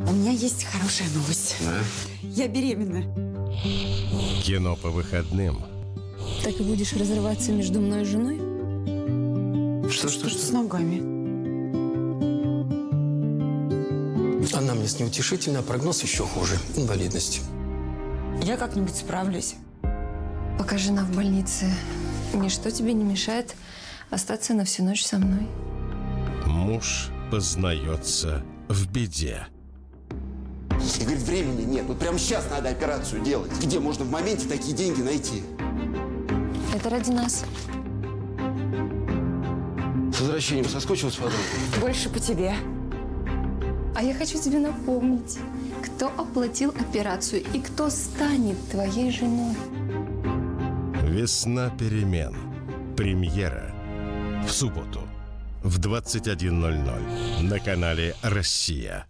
У меня есть хорошая новость. Да? Я беременна. Кино по выходным. Так и будешь разрываться между мной и женой? Что? С ногами. Анамнез неутешительный, а прогноз еще хуже. Инвалидность. Я как-нибудь справлюсь. Пока жена в больнице, ничто тебе не мешает остаться на всю ночь со мной. Муж познается в беде. И говорит, времени нет. Вот прямо сейчас надо операцию делать. Где можно в моменте такие деньги найти? Это ради нас. С возвращением соскучилась подруга? Больше по тебе. А я хочу тебе напомнить, кто оплатил операцию и кто станет твоей женой. Весна перемен. Премьера. В субботу в 21:00 на канале «Россия».